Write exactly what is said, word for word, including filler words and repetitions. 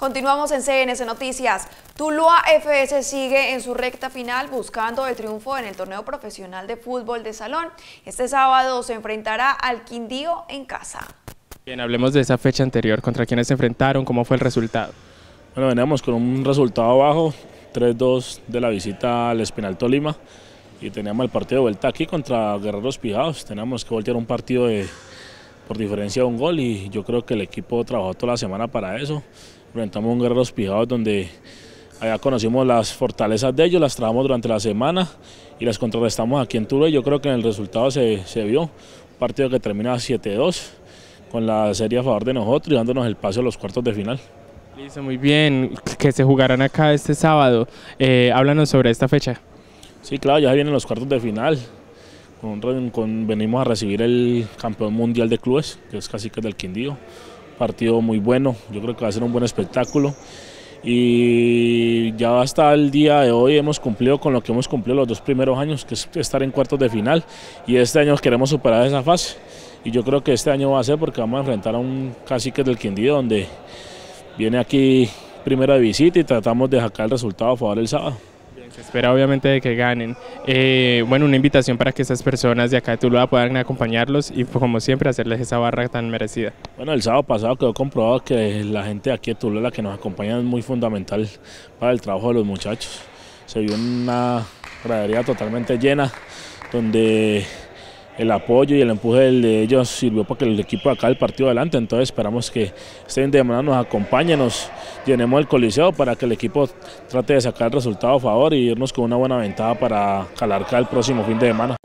Continuamos en C N S Noticias. Tuluá F S sigue en su recta final buscando el triunfo en el torneo profesional de fútbol de salón. Este sábado se enfrentará al Quindío en casa. Bien, hablemos de esa fecha anterior, contra quienes se enfrentaron, ¿cómo fue el resultado? Bueno, veníamos con un resultado bajo, tres dos de la visita al Espinal Tolima y teníamos el partido de vuelta aquí contra Guerreros Pijados. Teníamos que voltear un partido de, por diferencia de un gol y yo creo que el equipo trabajó toda la semana para eso. Enfrentamos un Guerreros Pijados donde allá conocimos las fortalezas de ellos, las trabajamos durante la semana y las contrarrestamos aquí en Tuluá y yo creo que en el resultado se, se vio. Un partido que termina siete dos con la serie a favor de nosotros y dándonos el pase a los cuartos de final. Listo, muy bien, que se jugarán acá este sábado. Eh, háblanos sobre esta fecha. Sí, claro, ya vienen los cuartos de final. Con, con, venimos a recibir el campeón mundial de clubes, que es Caciques del Quindío. Partido muy bueno, yo creo que va a ser un buen espectáculo. Y ya hasta el día de hoy hemos cumplido con lo que hemos cumplido los dos primeros años, que es estar en cuartos de final. Y este año queremos superar esa fase. Y yo creo que este año va a ser porque vamos a enfrentar a un Caciques del Quindío donde viene aquí primero de visita y tratamos de sacar el resultado a favor del sábado. Bien, se espera obviamente de que ganen. Eh, bueno, una invitación para que estas personas de acá de Tuluá puedan acompañarlos y como siempre hacerles esa barra tan merecida. Bueno, el sábado pasado quedó comprobado que la gente de aquí de Tuluá, la que nos acompaña, es muy fundamental para el trabajo de los muchachos. Se vio una gradería totalmente llena donde el apoyo y el empuje de ellos sirvió para que el equipo de acá el partido adelante, entonces esperamos que este fin de semana nos acompañe, nos llenemos el coliseo para que el equipo trate de sacar el resultado a favor y irnos con una buena ventaja para calar acá el próximo fin de semana.